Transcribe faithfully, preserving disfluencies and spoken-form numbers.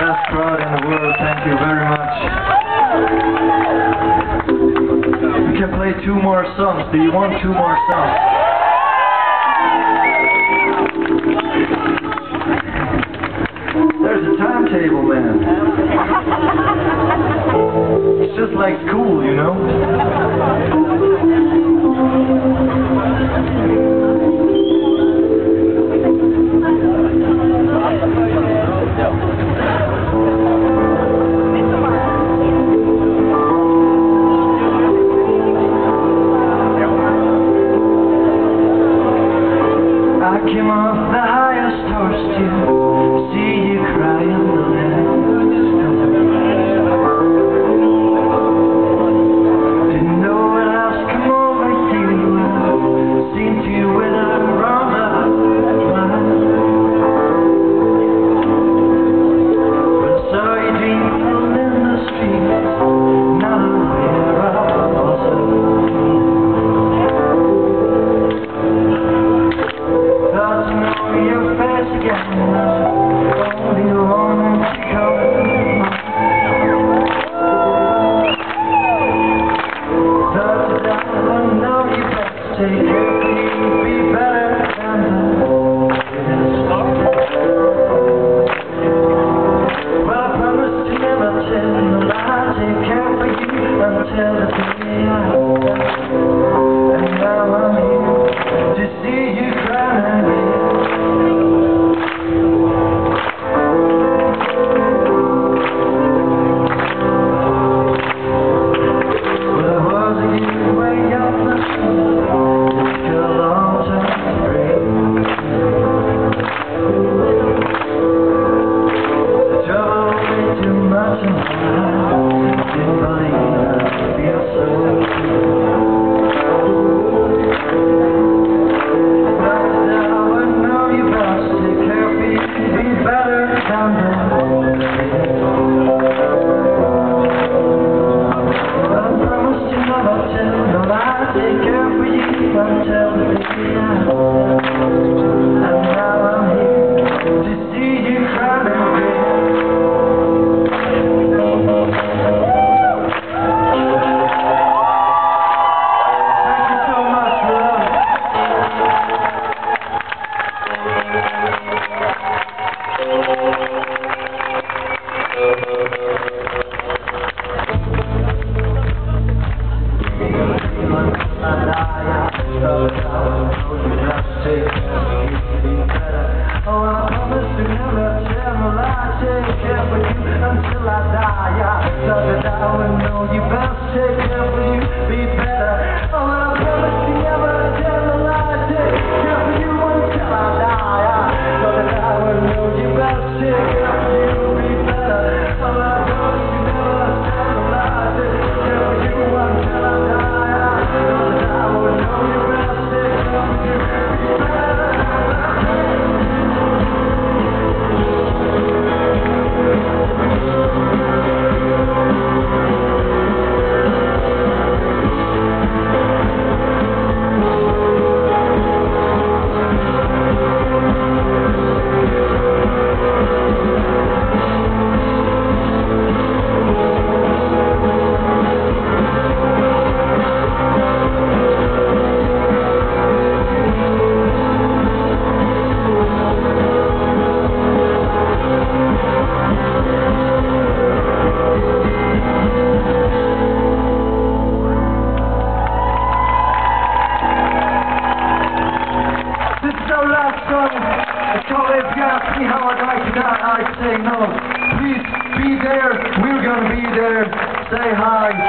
best crowd in the world. Thank you very much. We can play two more songs. Do you want two more songs? There's a timetable, man. It's just like school, you know? I came off the highest horse to see you cry on the land. Didn't know what else come over you. Seemed to wither on the line. But I saw you dreaming in the streets, not aware I was alone. Your face again, only one to come. Thought that I know you best take care of me, be better than this. Well, I promised to never tell no lie, take care for you until the day I die. And now I'm here to see you crying again. Until I die, I thought that I would know you best take care for you, be better. Oh, I promise you never tell a lie, take care for you until I die. I thought that I would know you best take care for you, be better. Oh, I promise you never tell a lie, take care for you until I die. I thought that I would know you best take care for you, be better. If you ask me how I'd like to die, I'd say no. Please be there. We're gonna be there. Say hi.